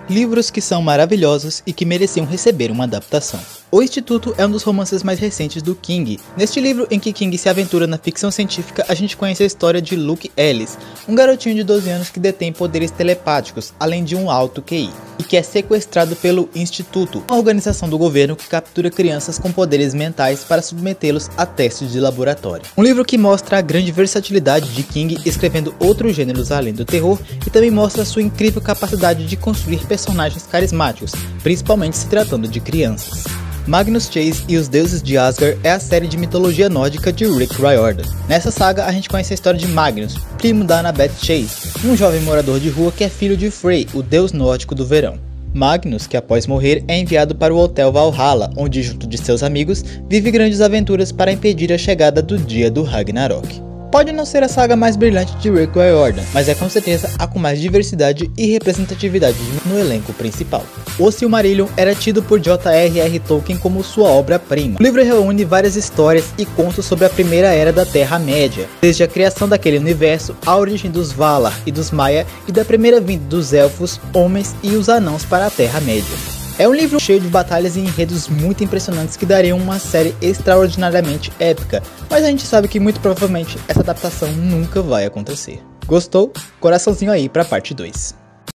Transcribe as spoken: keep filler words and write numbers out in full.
Livros que são maravilhosos e que mereciam receber uma adaptação. O Instituto é um dos romances mais recentes do King. Neste livro, em que King se aventura na ficção científica, a gente conhece a história de Luke Ellis, um garotinho de doze anos que detém poderes telepáticos, além de um alto Q I, e que é sequestrado pelo Instituto, uma organização do governo que captura crianças com poderes mentais para submetê-los a testes de laboratório. Um livro que mostra a grande versatilidade de King escrevendo outros gêneros além do terror, e também mostra sua incrível capacidade de construir personagens carismáticos, principalmente se tratando de crianças. Magnus Chase e os Deuses de Asgard é a série de mitologia nórdica de Rick Riordan. Nessa saga, a gente conhece a história de Magnus, primo da Annabeth Chase, um jovem morador de rua que é filho de Frey, o deus nórdico do verão. Magnus, que após morrer, é enviado para o Hotel Valhalla, onde, junto de seus amigos, vive grandes aventuras para impedir a chegada do dia do Ragnarok. Pode não ser a saga mais brilhante de Rick Riordan, mas é com certeza a com mais diversidade e representatividade no elenco principal. O Silmarillion era tido por J R R Tolkien como sua obra-prima. O livro reúne várias histórias e contos sobre a primeira era da Terra-média, desde a criação daquele universo, a origem dos Valar e dos Maia e da primeira vinda dos Elfos, Homens e os Anãos para a Terra-média. É um livro cheio de batalhas e enredos muito impressionantes que dariam uma série extraordinariamente épica, mas a gente sabe que muito provavelmente essa adaptação nunca vai acontecer. Gostou? Coraçãozinho aí pra parte dois.